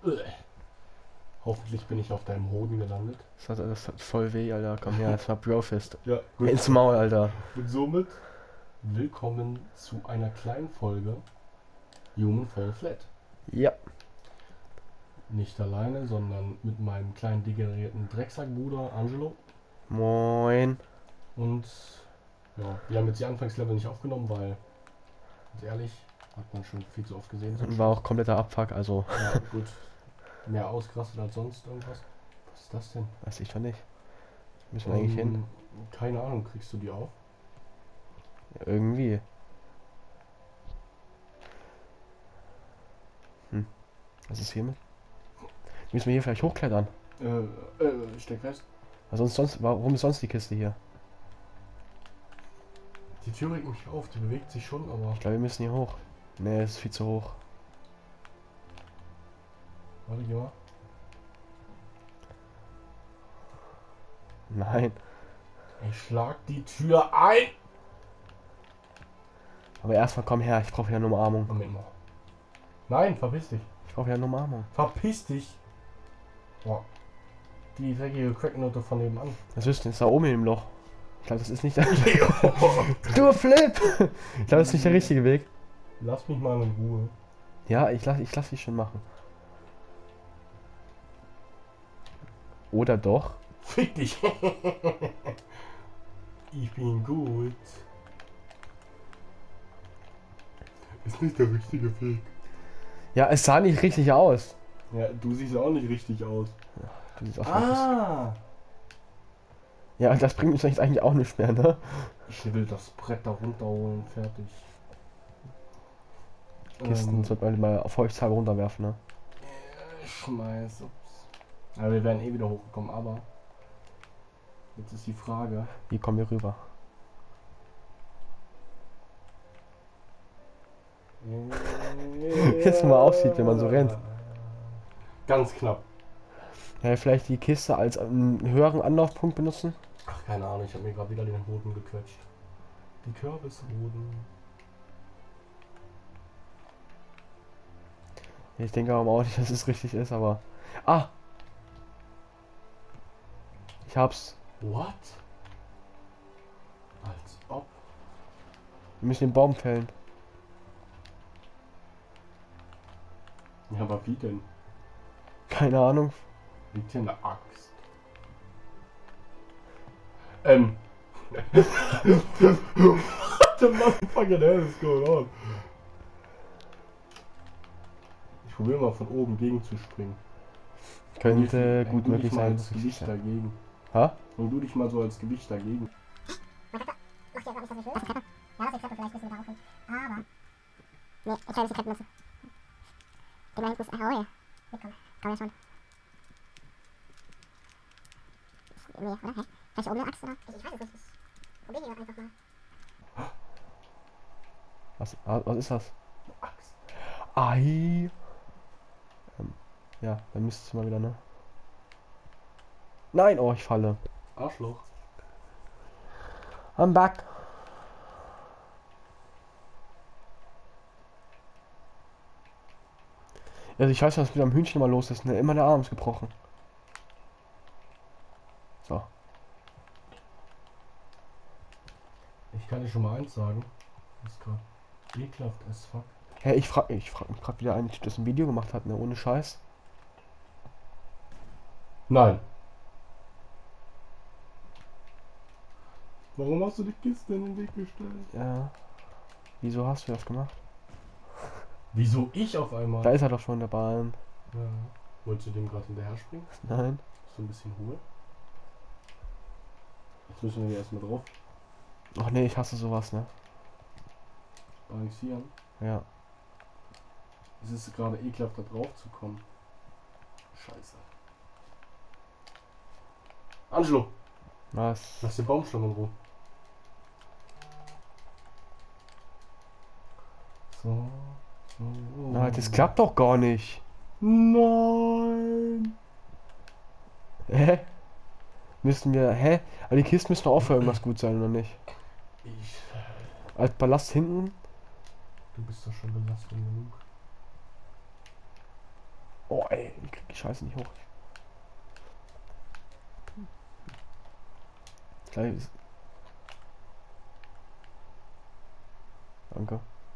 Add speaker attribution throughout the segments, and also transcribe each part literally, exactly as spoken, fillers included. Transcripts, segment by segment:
Speaker 1: Hoffentlich bin ich auf deinem Hoden gelandet.
Speaker 2: Das hat, das hat voll weh, Alter. Komm her, das war Brofist.
Speaker 1: Ja,
Speaker 2: Ins Maul, Alter.
Speaker 1: Und somit willkommen zu einer kleinen Folge Human Fall Flat.
Speaker 2: Ja.
Speaker 1: Nicht alleine, sondern mit meinem kleinen degenerierten Drecksackbruder Angelo.
Speaker 2: Moin.
Speaker 1: Und ja, wir haben jetzt die Anfangslevel nicht aufgenommen, weil, ganz ehrlich, hat man schon viel zu oft gesehen. So
Speaker 2: War auch kompletter Abfuck, also.
Speaker 1: ja, gut. Mehr ausgerastet als sonst irgendwas. Was ist das denn?
Speaker 2: Weiß ich doch nicht. Müssen wir eigentlich hin?
Speaker 1: Ähm, Keine Ahnung, kriegst du die auf?
Speaker 2: Ja, irgendwie. Hm. Was ist hiermit? Müssen wir hier vielleicht hochklettern?
Speaker 1: Äh, äh, steck fest.
Speaker 2: Was sonst, sonst, warum ist sonst die Kiste hier?
Speaker 1: Die Tür regt mich auf, die bewegt sich schon, aber.
Speaker 2: Ich glaube, wir müssen hier hoch. Nee, es ist viel zu hoch.
Speaker 1: Warte, geh mal.
Speaker 2: Nein.
Speaker 1: Ich schlag die Tür ein!
Speaker 2: Aber erstmal komm her, ich brauche ja eine Umarmung.
Speaker 1: Moment mal. Nein, verpiss dich.
Speaker 2: Ich brauche ja eine Umarmung.
Speaker 1: Verpiss dich! Boah. Die dreckige Cracknote von nebenan.
Speaker 2: Was ist denn? Ist da oben im Loch? Ich glaube, das ist nicht der. Du Flip! Ich glaube, das ist nicht der richtige Weg.
Speaker 1: Lass mich mal in Ruhe.
Speaker 2: Ja, ich lass, ich lass dich schon machen. Oder doch?
Speaker 1: Fick dich! Ich bin gut. Ist nicht der richtige Weg.
Speaker 2: Ja, es sah nicht richtig aus.
Speaker 1: Ja, du siehst auch nicht richtig aus.
Speaker 2: Du siehst aus wie-
Speaker 1: Ah!
Speaker 2: Ja, das bringt uns eigentlich auch nicht mehr, ne?
Speaker 1: Ich will das Brett da runterholen, fertig.
Speaker 2: Kisten
Speaker 1: Ähm,
Speaker 2: sollte man mal auf Holzteile runterwerfen, ne?
Speaker 1: Ich schmeiß, ups. Aber wir wären eh wieder hochgekommen, aber jetzt ist die Frage.
Speaker 2: Wie kommen wir rüber? Jetzt mal aussieht, wenn man so rennt.
Speaker 1: Ganz knapp.
Speaker 2: Ja, vielleicht die Kiste als einen höheren Anlaufpunkt benutzen?
Speaker 1: Ach, keine Ahnung, ich habe mir gerade wieder den Hoden gequetscht. Die Kürbishoden.
Speaker 2: Ich denke aber auch nicht, dass es richtig ist, aber... Ah! Ich hab's.
Speaker 1: What? Als ob.
Speaker 2: Wir müssen den Baum fällen.
Speaker 1: Ja, aber wie denn?
Speaker 2: Keine Ahnung.
Speaker 1: Liegt hier eine Axt? Ähm. What the motherfucking hell is going on? Ich probiere mal von oben gegen zu springen.
Speaker 2: Könnte
Speaker 1: Häng
Speaker 2: gut
Speaker 1: du
Speaker 2: möglich
Speaker 1: dich mal
Speaker 2: sein.
Speaker 1: als Gewicht dagegen.
Speaker 2: Ha?
Speaker 1: Häng du dich mal so als Gewicht dagegen.
Speaker 3: Macht ja gerade nicht so viel. Was, die Treppe? Ja, lass die Treppe, vielleicht müssen wir da aufhören. Aber. Nee, ich kann nicht die Treppe nutzen. Geh mal hinten. Oh ja. Mitkommen. Komm ja schon. Nee, oder? Hä? Vielleicht oben eine Axt, oder? Ich, ich weiß es nicht. Ich probiere hier einfach mal.
Speaker 2: Was, ah, was ist das?
Speaker 1: Axt.
Speaker 2: Ei! Ähm, ja, dann müsste es mal wieder, ne? Nein! Oh, ich falle.
Speaker 1: Arschloch.
Speaker 2: I'm back! Also ich weiß, was mit am Hühnchen mal los ist, ne? Immer der Arm ist gebrochen. So.
Speaker 1: Ich kann dir schon mal eins sagen. Das ist gerade ekelhaft as fuck.
Speaker 2: Hä, ich frag, ich frag mich gerade, wie der eine Typ das ein Video gemacht hat, ne? Ohne Scheiß.
Speaker 1: Nein. Warum hast du die Kiste in den Weg gestellt?
Speaker 2: Ja. Wieso hast du das gemacht?
Speaker 1: Wieso ich auf einmal?
Speaker 2: Da ist er doch schon, der Bahn.
Speaker 1: Ja. Wolltest du dem gerade hinterher springen?
Speaker 2: Nein.
Speaker 1: So ein bisschen Ruhe. Jetzt müssen wir hier erstmal drauf
Speaker 2: Ach nee, ich hasse sowas, ne?
Speaker 1: balancieren.
Speaker 2: Ja.
Speaker 1: Es ist gerade ekelhaft, da drauf zu kommen. Scheiße. Angelo,
Speaker 2: Was?
Speaker 1: lass den Baumstamm in Ruhe. So. so.
Speaker 2: Nein, das klappt doch gar nicht.
Speaker 1: Nein.
Speaker 2: Hä? Müssen wir, hä? Aber die Kisten müssen doch auch für irgendwas gut sein, oder nicht?
Speaker 1: Ich.
Speaker 2: Als Ballast hinten?
Speaker 1: Du bist doch schon belastet genug.
Speaker 2: Oh ey, ich krieg die Scheiße nicht hoch. Gleich ist... Danke.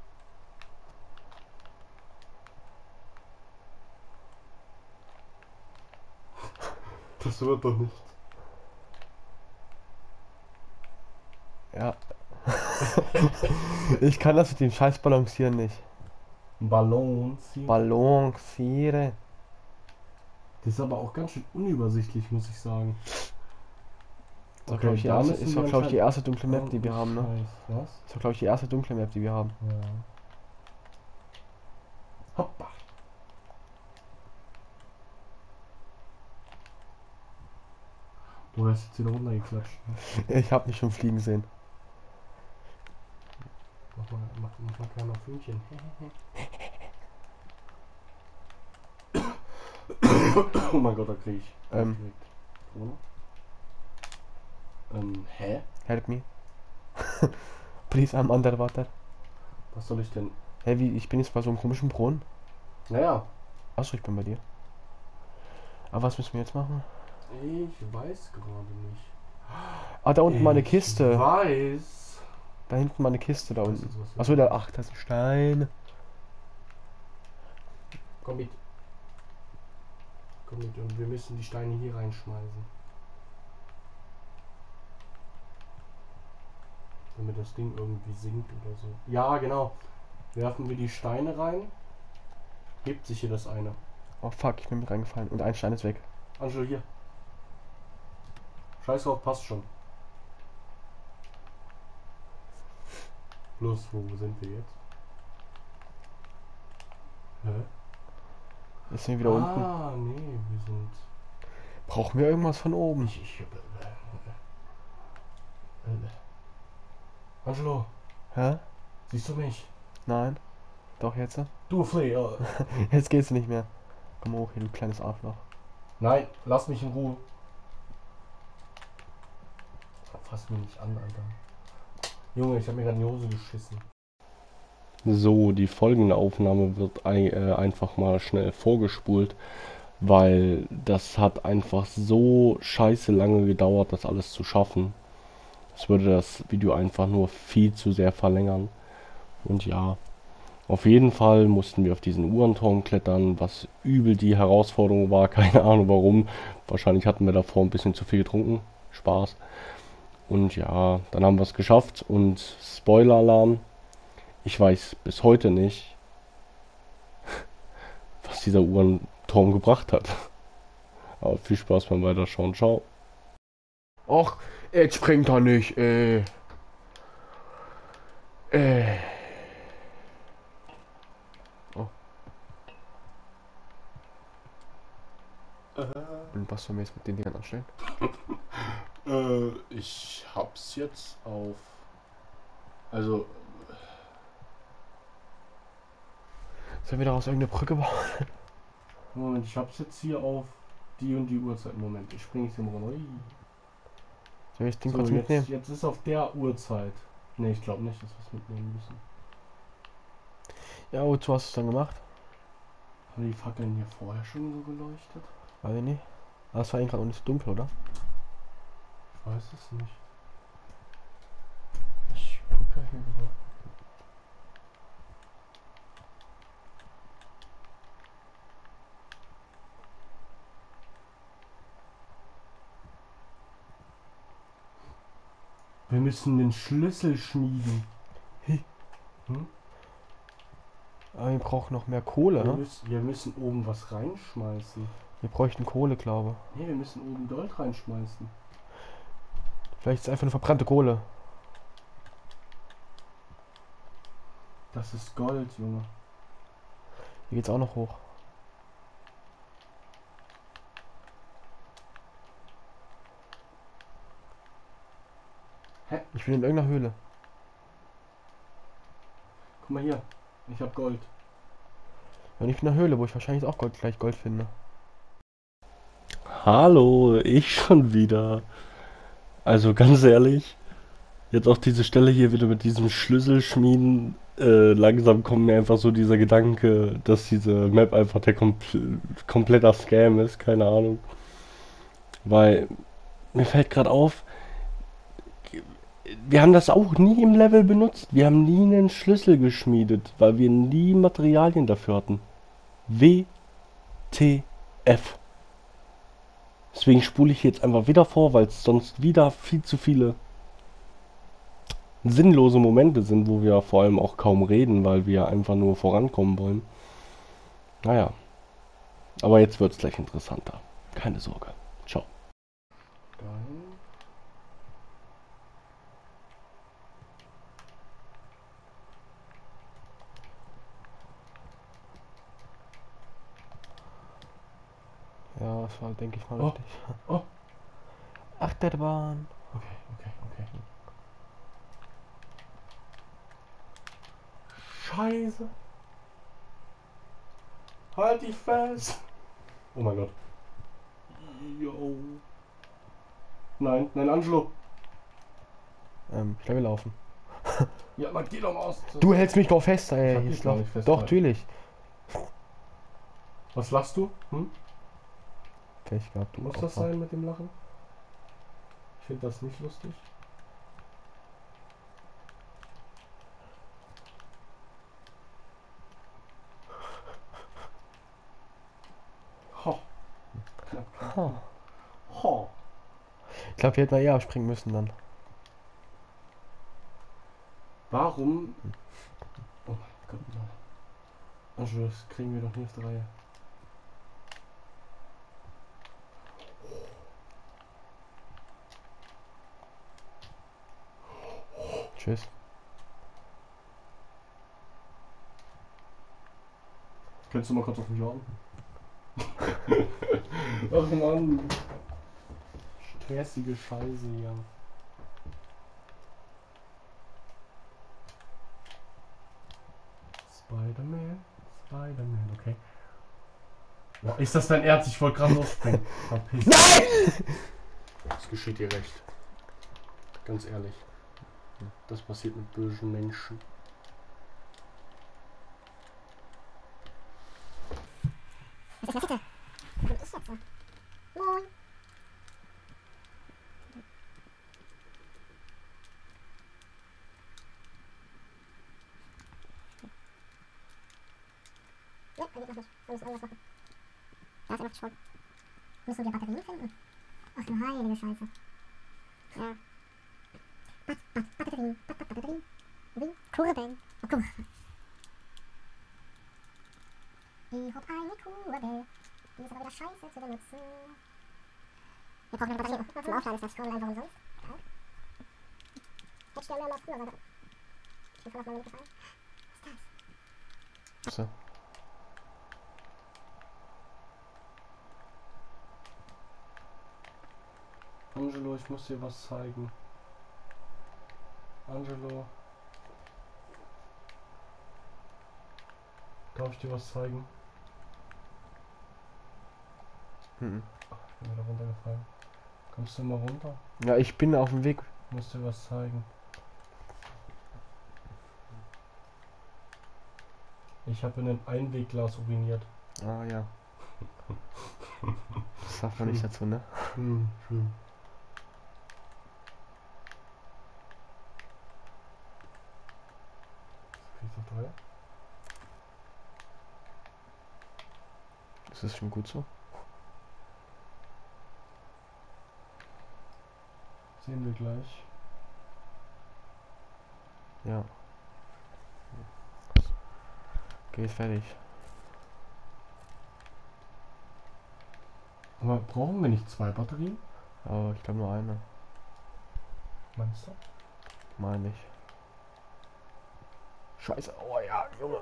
Speaker 1: Das wird doch nicht.
Speaker 2: Ja. Ich kann das mit dem Scheiß Balancieren nicht.
Speaker 1: Ballon ziehen.
Speaker 2: Balanciere.
Speaker 1: Das ist aber auch ganz schön unübersichtlich, muss ich sagen.
Speaker 2: Das ist, glaube ich, die
Speaker 1: da
Speaker 2: erste,
Speaker 1: müssen
Speaker 2: ist
Speaker 1: wir
Speaker 2: doch, glaub ich, die
Speaker 1: anscheinend-
Speaker 2: erste dunkle Map, die wir
Speaker 1: Oh,
Speaker 2: haben, ne?
Speaker 1: Scheiß. Was?
Speaker 2: Das ist doch, glaube ich, die erste dunkle Map, die wir haben.
Speaker 1: Ja. Hoppa. Du hast jetzt wieder runtergeklatscht. Ne?
Speaker 2: Ich hab mich schon fliegen sehen.
Speaker 1: Mach mal, mach, mach mal kleiner Fühnchen. Oh mein Gott, da krieg ich.
Speaker 2: Ähm.
Speaker 1: direkt Corona. Ähm, hä?
Speaker 2: Help me. Please, I'm underwater.
Speaker 1: Was soll ich denn?
Speaker 2: Hä, wie, ich bin jetzt bei so einem komischen Brunnen.
Speaker 1: Naja,
Speaker 2: Achso, ich bin bei dir. Aber was müssen wir jetzt machen?
Speaker 1: ich weiß gerade nicht.
Speaker 2: Ah, da unten mal eine
Speaker 1: Ich
Speaker 2: Kiste.
Speaker 1: weiß.
Speaker 2: Da hinten mal eine Kiste, da
Speaker 1: Das
Speaker 2: unten.
Speaker 1: ist was-
Speaker 2: Achso, da, ach, das ist ein Stein.
Speaker 1: Komm mit. Komm mit und wir müssen die Steine hier reinschmeißen. Damit das Ding irgendwie sinkt oder so. Ja, genau. Werfen wir die Steine rein. Hebt sich hier das eine.
Speaker 2: Oh fuck, ich bin mit reingefallen. Und ein Stein ist weg.
Speaker 1: Angelo, hier. Scheiß drauf, passt schon. Bloß, wo sind wir jetzt? Hä?
Speaker 2: Jetzt sind wir wieder unten.
Speaker 1: Ah, nee, wir sind...
Speaker 2: Brauchen wir irgendwas von oben?
Speaker 1: Ich, ich, äh, äh, äh. Angelo,
Speaker 2: Hä?
Speaker 1: siehst du mich?
Speaker 2: Nein. Doch, jetzt?
Speaker 1: Du Flair.
Speaker 2: Jetzt geht's nicht mehr. Komm hoch hier, du kleines Arschloch.
Speaker 1: Nein, lass mich in Ruhe. Fass mich nicht an, Alter. Junge, ich habe mir gerade in die Hose geschissen.
Speaker 4: So, die folgende Aufnahme wird ein, äh, einfach mal schnell vorgespult, weil das hat einfach so scheiße lange gedauert, das alles zu schaffen. Das würde das Video einfach nur viel zu sehr verlängern. Und ja, auf jeden Fall mussten wir auf diesen Uhrenturm klettern, was übel die Herausforderung war. Keine Ahnung warum. Wahrscheinlich hatten wir davor ein bisschen zu viel getrunken. Spaß. Und ja, dann haben wir es geschafft. Und Spoiler-Alarm. Ich weiß bis heute nicht, was dieser Uhrenturm gebracht hat. Aber viel Spaß beim Weiterschauen. Ciao.
Speaker 2: Och, jetzt springt er nicht, ey. Äh. Oh. Und was sollen wir jetzt mit den Dingern anstellen?
Speaker 1: Äh, ich hab's jetzt auf... Also...
Speaker 2: Sollen wir daraus irgendeine Brücke bauen?
Speaker 1: Moment, ich hab's jetzt hier auf die und die Uhrzeit. Moment, ich springe jetzt hier mal runter.
Speaker 2: Soll ich den
Speaker 1: So,
Speaker 2: kurz
Speaker 1: jetzt,
Speaker 2: mitnehmen?
Speaker 1: jetzt ist auf der Uhrzeit. Ne, ich glaube nicht, dass wir es mitnehmen müssen.
Speaker 2: Ja, wozu hast du es dann gemacht?
Speaker 1: Haben die Fackeln hier vorher schon so geleuchtet?
Speaker 2: Weiß ich nicht. Aber es war eigentlich gerade auch nicht so dunkel, oder?
Speaker 1: Ich weiß es nicht. Ich gucke hier gerade. Wir müssen den Schlüssel schmieden.
Speaker 2: Hey.
Speaker 1: Hm?
Speaker 2: Aber wir brauchen noch mehr Kohle,
Speaker 1: Wir,
Speaker 2: ne?
Speaker 1: müssen, wir müssen oben was reinschmeißen.
Speaker 2: Wir bräuchten Kohle, glaube
Speaker 1: Ne, wir müssen oben Gold reinschmeißen.
Speaker 2: ich. Vielleicht ist es einfach eine verbrannte Kohle.
Speaker 1: Das ist Gold, Junge.
Speaker 2: Hier geht's auch noch hoch.
Speaker 1: Hä?
Speaker 2: Ich bin in irgendeiner Höhle.
Speaker 1: Guck mal hier. Ich hab Gold.
Speaker 2: Und ich bin in einer Höhle, wo ich wahrscheinlich auch Gold, gleich Gold finde.
Speaker 4: Hallo, ich schon wieder. Also ganz ehrlich, jetzt auch diese Stelle hier wieder mit diesem Schlüssel schmieden. äh, langsam kommt mir einfach so dieser Gedanke, dass diese Map einfach der kompl kompletter Scam ist, keine Ahnung. Weil mir fällt gerade auf, wir haben das auch nie im Level benutzt. Wir haben nie einen Schlüssel geschmiedet, weil wir nie Materialien dafür hatten. W T F. Deswegen spule ich jetzt einfach wieder vor, weil es sonst wieder viel zu viele sinnlose Momente sind, wo wir vor allem auch kaum reden, weil wir einfach nur vorankommen wollen. Naja. Aber jetzt wird es gleich interessanter. Keine Sorge. Ciao.
Speaker 1: Dahin.
Speaker 2: Ja, das war, denke ich mal,
Speaker 1: Oh.
Speaker 2: richtig.
Speaker 1: Oh.
Speaker 2: Achterbahn.
Speaker 1: Okay, okay, okay. Scheiße. Halt dich fest. Oh mein Gott. Yo. Nein, nein, Angelo.
Speaker 2: Ähm, ich will laufen.
Speaker 1: Ja, man geh doch mal aus.
Speaker 2: Du hältst mich doch fest, ey.
Speaker 1: Ich hab dich
Speaker 2: Jetzt
Speaker 1: gar
Speaker 2: lauf-
Speaker 1: nicht fest,
Speaker 2: Doch,
Speaker 1: Alter.
Speaker 2: natürlich.
Speaker 1: Was lachst du? Hm?
Speaker 2: Pech gehabt.
Speaker 1: Muss das sein mit dem Lachen? Ich finde das nicht lustig. Ho. Knapp, knapp.
Speaker 2: Ha.
Speaker 1: Ho.
Speaker 2: Ich glaube, wir hätten da eher abspringen müssen dann.
Speaker 1: Warum? Oh mein Gott, nein. Angelo, das kriegen wir doch nicht auf die Reihe.
Speaker 2: Tschüss.
Speaker 1: Könntest du mal kurz auf mich warten? Ach Mann. Stressige Scheiße hier. Spider-Man, Spider-Man, okay. Boah, ist das dein Ernst? Ich wollte gerade losspringen. Verpiss.
Speaker 2: Nein!
Speaker 1: Das geschieht dir recht. Ganz ehrlich. Das passiert mit bösen Menschen.
Speaker 3: Was ist das bitte? Wo bin ich jetzt? Moin. Ne, er geht noch nicht. Da muss irgendwas machen. Ja, ist immer schon. Müssen wir Batterien finden? Ach du heilige Scheiße. Ja. Bat, bat, Batterien. Bat, bat, Batterien. Wie? Kurbeln. Oh, Kurbel. Ich hab eine Kurbel. Die ist aber wieder scheiße zu benutzen. Wir brauchen eine Batterie. Zum Aufladen ist das Scroll einfach umsonst. Geil. Hätte ich gerne mehr mal früher, aber ich bin voll auf meine Mitte gefallen. Was ist das?
Speaker 2: So.
Speaker 1: Angelo, ich muss dir was zeigen. Angelo. Darf ich dir was zeigen?
Speaker 2: Mhm.
Speaker 1: Ach, ich bin wieder runtergefallen. Kommst du mal runter?
Speaker 2: Ja, ich bin auf dem Weg.
Speaker 1: Ich muss dir was zeigen. Ich habe in ein Einwegglas uriniert.
Speaker 2: Ah ja. Das sagt man nicht dazu, ne?
Speaker 1: Hm, hm. Krieg ich doch drei?
Speaker 2: Ist das schon gut so?
Speaker 1: Sehen wir gleich.
Speaker 2: Ja. Geht fertig.
Speaker 1: Aber brauchen wir nicht zwei Batterien?
Speaker 2: Aber ich glaube nur eine.
Speaker 1: Meinst du?
Speaker 2: Meine ich. Scheiße. Oh ja, Junge.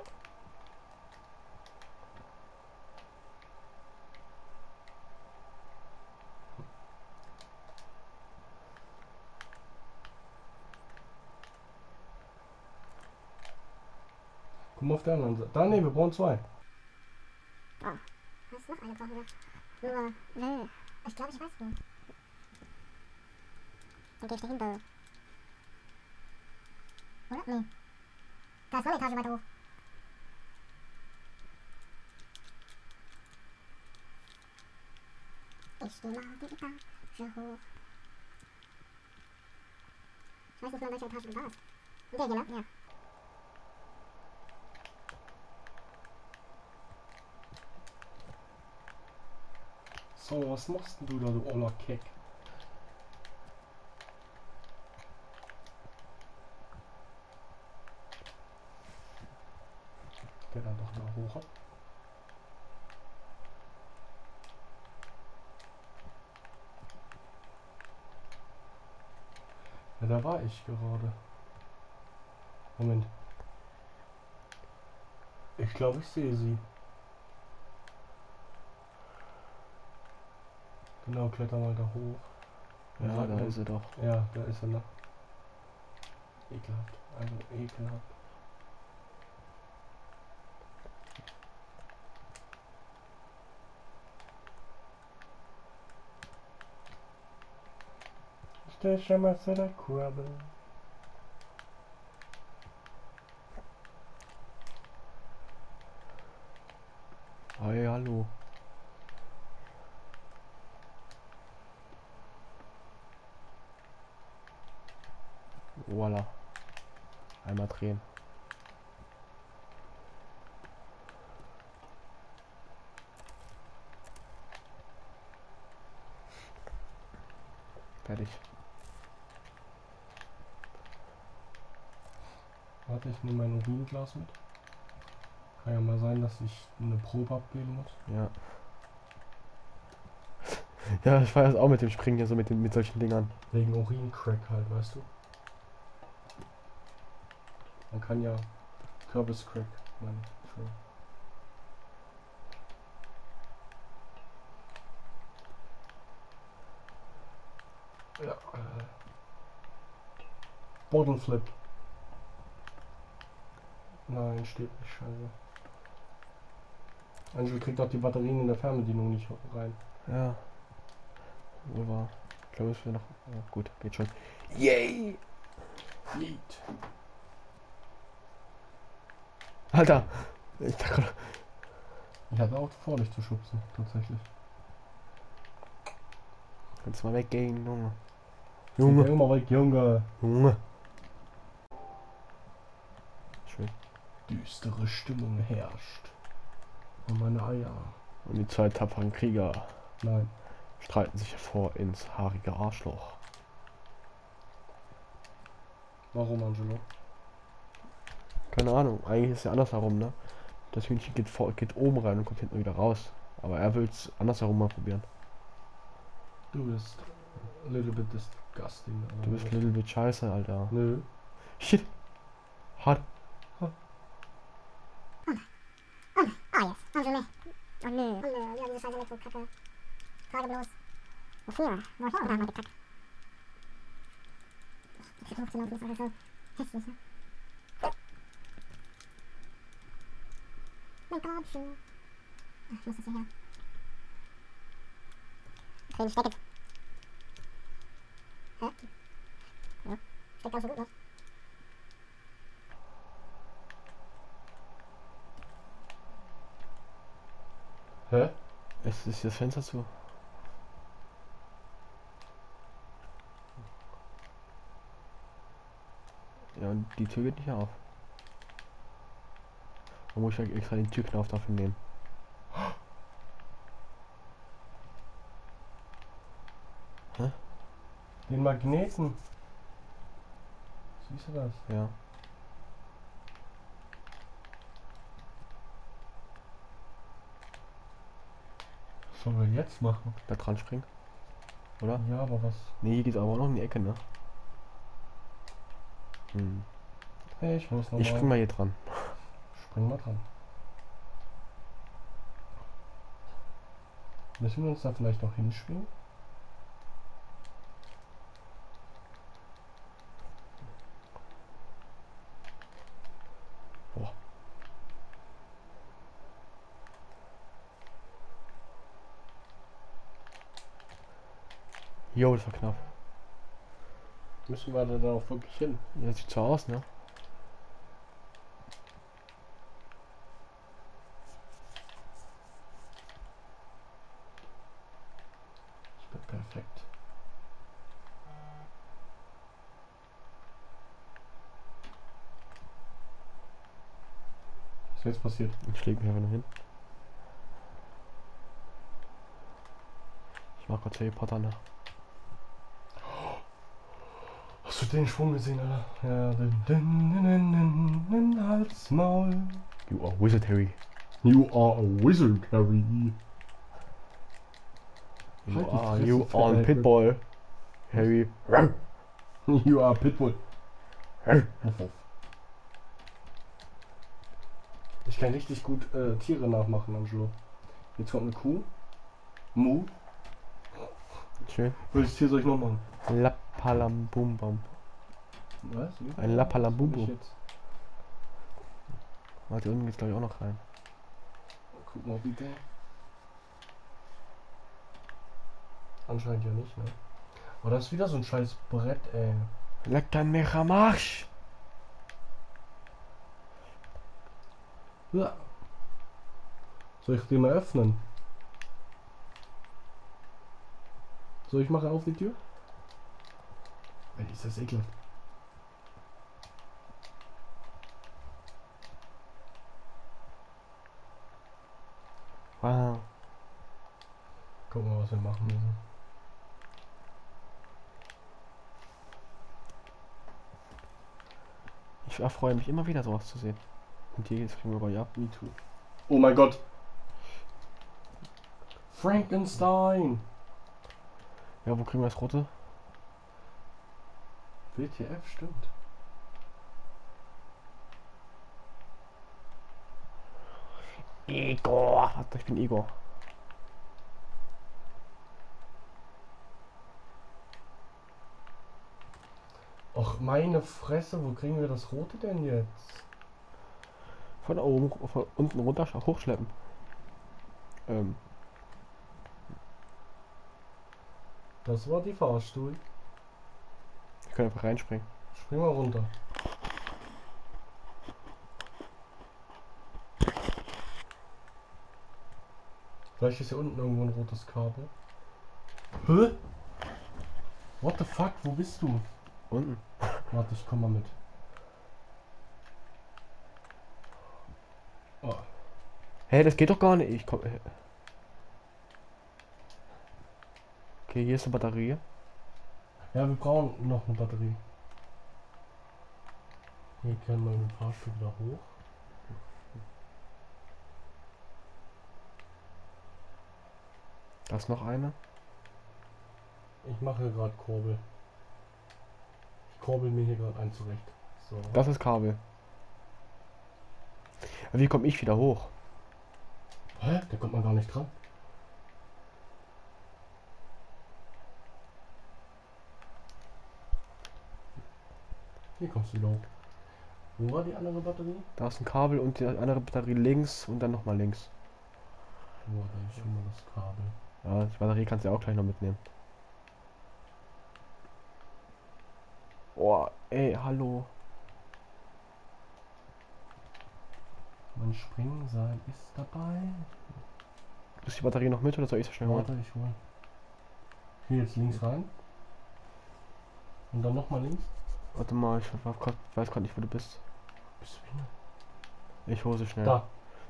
Speaker 1: Guck mal auf der anderen Seite. Da, ne, wir brauchen zwei.
Speaker 3: Ah, was noch eine brauchen wir? Nur, nö. Ich glaube, ich weiß wo. Dann geh ich dahin, da. Oder? Nee. Da ist noch eine Etage weiter hoch. Ich stehe mal die Etage hoch. Ich weiß nicht mal, welche Etage du warst. In der hier, ne? Ja.
Speaker 1: So, was machst denn du da, du oller Keck? Der dann doch mal hoch. Ja, da war ich gerade. Moment. Ich glaube, ich sehe sie. Genau, kletter mal da hoch.
Speaker 2: Ja,
Speaker 1: sag
Speaker 2: da
Speaker 1: mal-
Speaker 2: ist sie doch.
Speaker 1: Ja, da ist er noch. Ekelhaft. Also ekelhaft. Station Master Crabble.
Speaker 2: Hey, hallo. Voila. Einmal drehen. Fertig.
Speaker 1: Warte, ich nehme mein Uringlas mit. Kann ja mal sein, dass ich eine Probe abgeben muss.
Speaker 2: Ja. Ja, ich war jetzt auch mit dem Springen hier so mit, den, mit solchen Dingern.
Speaker 1: Wegen Urincrack halt, weißt du? Man kann ja Kürbiscrack, meine ich. Entschuldigung. Ja, äh. Bottle Flip. Nein, steht nicht, scheiße. Angel kriegt auch die Batterien in der Fernbedienung nicht rein.
Speaker 2: Ja. Wohl wahr. Ich glaube, es wäre noch. Ja, gut, geht schon. Yay!
Speaker 1: Yeet.
Speaker 2: Alter! Ich dachte gerade.
Speaker 1: Ich hatte auch vor, dich zu schubsen, tatsächlich.
Speaker 2: Kannst du mal weggehen, Junge.
Speaker 1: Junge.
Speaker 2: Junge.
Speaker 1: Immer weg, Junge.
Speaker 2: Junge. Schön.
Speaker 1: Düstere Stimmung herrscht. Und meine Eier.
Speaker 2: Und die zwei tapferen Krieger
Speaker 1: Nein.
Speaker 2: streiten sich hervor ins haarige Arschloch.
Speaker 1: Warum, Angelo?
Speaker 2: Keine Ahnung, eigentlich ist es ja andersherum, ne? Das Hühnchen geht, vor, geht oben rein und kommt hinten wieder raus. Aber er will es andersherum mal probieren.
Speaker 1: Du bist a little bit disgusting.
Speaker 2: Du bist ein little bit scheiße, Alter.
Speaker 1: Nö.
Speaker 2: Shit. Hart.
Speaker 3: Ah, yes. Angel, ne. Oh, nö. Oh, nö. Ja, diese scheiße Elektro-Kacke. Frage bloß. Wofür? Woher oder mal die Kacke? Ich versuche zu laufen, ist alles so hässlich, ne? Mein Gott, ach, ich muss das hierher. Dreh die Stecke. Hä? Ja, steckt auch so gut, ne?
Speaker 1: Hä?
Speaker 2: Es ist das Fenster zu. Ja, und die Tür geht nicht auf. Da muss ich halt extra den Türknopf dafür nehmen. Hä?
Speaker 1: Den Magneten. Siehst du das?
Speaker 2: Ja.
Speaker 1: Was sollen wir jetzt machen?
Speaker 2: Da dran springen. Oder?
Speaker 1: Ja, aber was?
Speaker 2: Nee, hier geht's aber auch noch in die Ecke, ne? Hm.
Speaker 1: Hey, ich muss noch
Speaker 2: Ich
Speaker 1: mal.
Speaker 2: spring mal hier dran.
Speaker 1: Spring mal dran. Müssen wir uns da vielleicht noch hinschwingen?
Speaker 2: Boah. Jo, das war knapp.
Speaker 1: Müssen wir da dann auch wirklich hin?
Speaker 2: Ja, das sieht so aus, ne?
Speaker 1: Perfekt. Was ist jetzt passiert?
Speaker 2: Ich leg mich einfach nur hin. Ich mach kurz Harry Potter nach.
Speaker 1: Hast du den Schwung gesehen, Alter? Ja, den, den, den, den, den, den Hals, Maul.
Speaker 2: You are Wizard Harry.
Speaker 1: You are a wizard, Harry.
Speaker 2: You
Speaker 1: Halt die
Speaker 2: are,
Speaker 1: Fresse,
Speaker 2: you are
Speaker 1: Fred.
Speaker 2: ein Pitbull. Harry.
Speaker 1: You are Pitbull. Ich kann richtig gut äh, Tiere nachmachen, Angelo. Jetzt kommt eine Kuh. Mu.
Speaker 2: Schön.
Speaker 1: Welches Tier soll ich noch machen?
Speaker 2: Lappalambumbam.
Speaker 1: Was?
Speaker 2: Ein Lappalambubu.
Speaker 1: Was soll ich jetzt?
Speaker 2: Warte, unten geht's glaube ich auch noch rein.
Speaker 1: Guck mal bitte. Anscheinend ja nicht, ne? Aber das ist wieder so ein scheiß Brett, ey.
Speaker 2: Leck dein Mechamarsch!
Speaker 1: Ja. Soll ich den mal öffnen? So, ich mache auf die Tür. Ey, ist das ekelhaft.
Speaker 2: Wow.
Speaker 1: Gucken wir, was wir machen müssen.
Speaker 2: Ich erfreue mich immer wieder sowas zu sehen. Und hier geht's kriegen wir bei ab.
Speaker 1: Me too. Oh mein Gott. Frankenstein.
Speaker 2: Ja, wo kriegen wir das rote?
Speaker 1: W T F, stimmt.
Speaker 2: Igor! Warte, ich bin Igor.
Speaker 1: Och, meine Fresse, wo kriegen wir das rote denn jetzt?
Speaker 2: Von oben, von unten runter hochschleppen. Ähm.
Speaker 1: Das war die Fahrstuhl.
Speaker 2: Ich kann einfach reinspringen.
Speaker 1: Spring mal runter. Vielleicht ist hier unten irgendwo ein rotes Kabel. Hä? What the fuck? Wo bist du?
Speaker 2: Unten.
Speaker 1: Warte, ich komm mal mit. Oh.
Speaker 2: Hä, das geht doch gar nicht. Ich komm. äh. Okay, hier ist eine Batterie.
Speaker 1: Ja, wir brauchen noch eine Batterie. Hier können wir mit dem Fahrstuhl wieder hoch.
Speaker 2: Da ist noch eine.
Speaker 1: Ich mache gerade Kurbel. Ich kurbel mir hier gerade ein zurecht. So.
Speaker 2: Das ist Kabel. Aber wie komme ich wieder hoch?
Speaker 1: Hä? Da kommt man gar nicht dran. Hier kommst du wieder hoch. Wo war die andere Batterie?
Speaker 2: Da ist ein Kabel und die andere Batterie links und dann nochmal links.
Speaker 1: Wo war da schon mal das Kabel?
Speaker 2: Ja, die Batterie kannst du ja auch gleich noch mitnehmen. Oh, ey, hallo.
Speaker 1: Mein Springseil ist dabei.
Speaker 2: Ist die Batterie noch mit oder soll ich sie schnell holen?
Speaker 1: Warte, ich hol. Hier jetzt links rein. Und dann nochmal links.
Speaker 2: Warte mal, ich weiß gerade nicht, wo du bist.
Speaker 1: Bist du hin?
Speaker 2: Ich hole sie schnell.
Speaker 1: Da.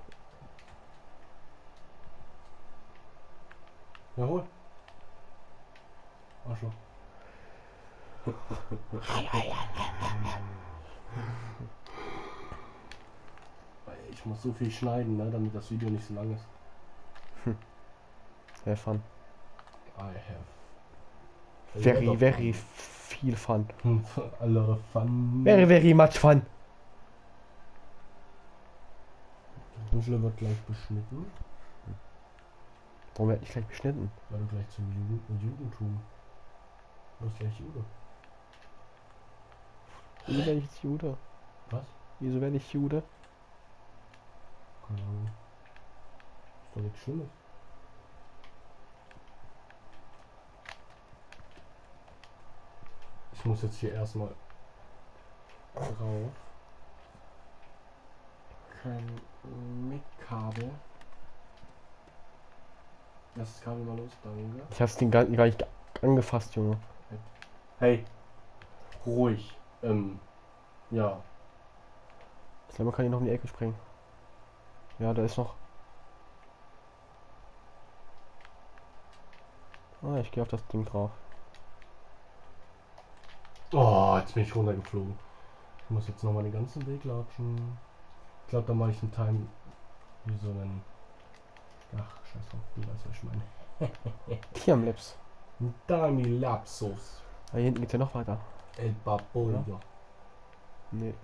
Speaker 1: Jawohl. Arschloch. Ich muss so viel schneiden, ne, damit das Video nicht so lang ist.
Speaker 2: Have fun.
Speaker 1: I have.
Speaker 2: Very, very viel fun.
Speaker 1: Alle Fun.
Speaker 2: Very, very much fun.
Speaker 1: Angela wird gleich beschnitten.
Speaker 2: Warum werde ich gleich beschnitten?
Speaker 1: Weil du gleich zum Juden Judentum. Du bist gleich Jude.
Speaker 2: Wieso werde ich jetzt Jude?
Speaker 1: Was?
Speaker 2: Wieso werde ich Jude?
Speaker 1: Keine Ahnung. Ist doch nichts Schlimmes. Ich muss jetzt hier erstmal drauf. Kein Mic-Kabel. Lass das Kabel mal los, danke.
Speaker 2: Ich hab's den gar, gar nicht angefasst, Junge.
Speaker 1: Hey. Ruhig. Ähm. Ja.
Speaker 2: Ich glaube, man kann ihn noch in die Ecke springen. Ja, da ist noch. Ah, ich gehe auf das Ding drauf.
Speaker 1: Oh, jetzt bin ich runtergeflogen. Ich muss jetzt nochmal den ganzen Weg latschen. Ich glaube, da mache ich einen Time. Wie so einen. Ach, scheiß drauf. Du weißt, was ich meine.
Speaker 2: Tiamlips.
Speaker 1: Ein Time-Lapsus.
Speaker 2: Da hinten geht's ja noch weiter.
Speaker 1: El Papoyo.
Speaker 2: Nee.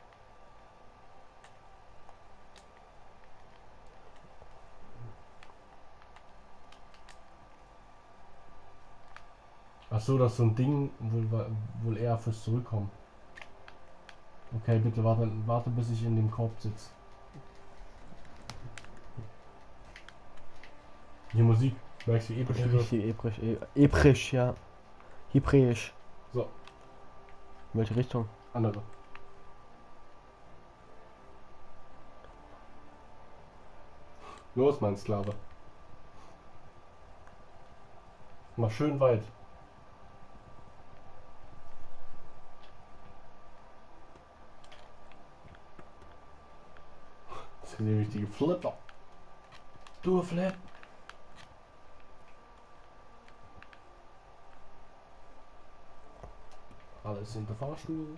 Speaker 1: Ach so, das ist so ein Ding, wohl, wohl eher fürs Zurückkommen. Okay, bitte warte, warte bis ich in dem Korb sitze. Die Musik, merkst du, wie episch die wird?
Speaker 2: Richtig ebrisch, e ebrisch, ja. Hebräisch.
Speaker 1: So,
Speaker 2: In welche Richtung?
Speaker 1: andere. Los, mein Sklave. Mach schön weit. Das ist die richtige Flipper. Du Flip. Alles in der Fahrstuhl.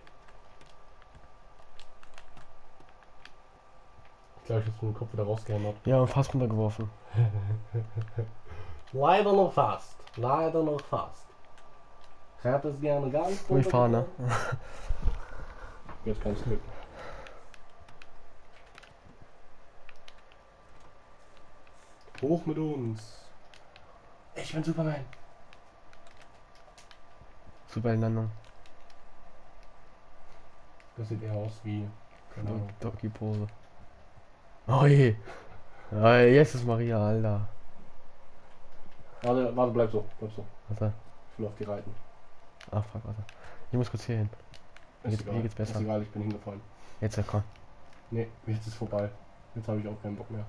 Speaker 1: Ich glaube, ich habe den Kopf wieder rausgehämmert.
Speaker 2: Ja, und fast runtergeworfen.
Speaker 1: Leider noch fast. Leider noch fast. Ich hätte es gerne gar nicht
Speaker 2: Wo ich fahre, ne?
Speaker 1: Jetzt kannst du mit. Hoch mit uns. Ich bin Superman.
Speaker 2: Super Landung.
Speaker 1: Das sieht eher aus wie. Keine Ahnung.
Speaker 2: Doggy Pose. Oh je. Oh, jetzt ist Maria, Alter.
Speaker 1: Warte, warte, bleib so. Bleib so.
Speaker 2: Warte.
Speaker 1: Ich will auf die reiten.
Speaker 2: Ach, fuck, warte. Ich muss kurz hier hin. Hier,
Speaker 1: Ist
Speaker 2: geht,
Speaker 1: egal.
Speaker 2: hier geht's besser.
Speaker 1: Ist egal, ich bin hingefallen.
Speaker 2: Jetzt, ja, komm.
Speaker 1: Nee, jetzt ist vorbei. Jetzt habe ich auch keinen Bock mehr.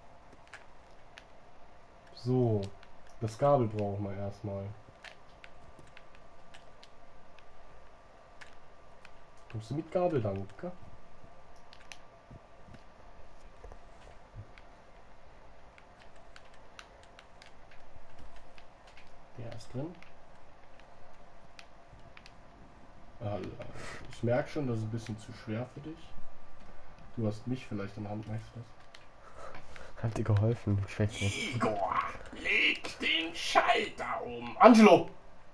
Speaker 1: So. Das Gabel brauchen wir erstmal. Kommst du mit Gabel, danke? Der ist drin. Äh, Ich merke schon, das ist ein bisschen zu schwer für dich. Du hast mich vielleicht in der Hand, merkst du das?
Speaker 2: Hat dir geholfen, du Schwächchen.
Speaker 1: Igor, leg den Schalter um. Angelo!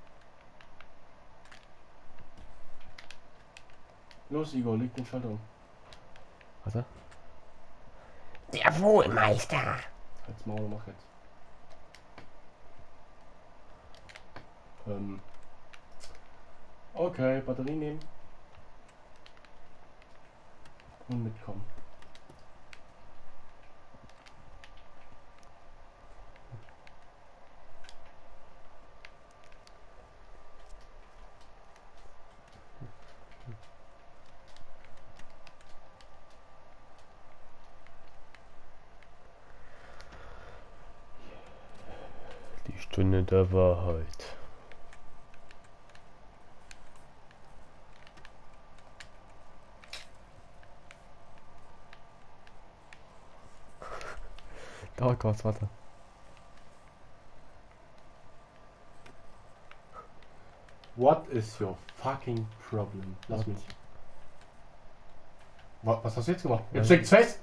Speaker 1: Los, Igor, leg den Schalter um.
Speaker 2: Warte.
Speaker 3: Der Wohlmeister.
Speaker 1: Halt's Maul, mach jetzt. Ähm. Okay, Batterie nehmen. Und mitkommen.
Speaker 2: Die Stunde der Wahrheit. Dauert kurz, warte.
Speaker 1: What is your fucking problem? Lass mich. Was, was hast du jetzt gemacht? Jetzt steckt's fest!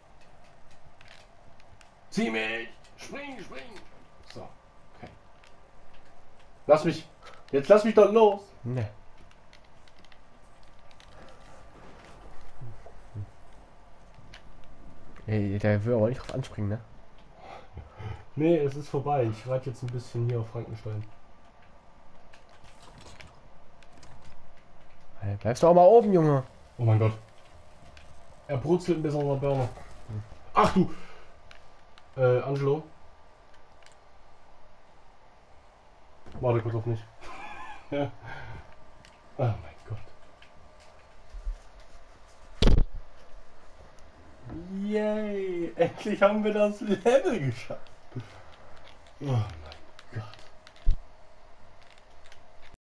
Speaker 1: Zieh mich! Spring, spring! So, okay. Lass mich! Jetzt lass mich doch los!
Speaker 2: Ne. Ey, der will aber nicht drauf anspringen, ne?
Speaker 1: Nee, es ist vorbei. Ich reite jetzt ein bisschen hier auf Frankenstein.
Speaker 2: Hey, bleibst du auch mal oben, Junge.
Speaker 1: Oh mein Gott. Er brutzelt ein bisschen an der Birne. Ach du! Äh, Angelo? Warte kurz auf mich. Ja. Oh mein Gott. Yay! Endlich haben wir das Level geschafft. Oh mein Gott.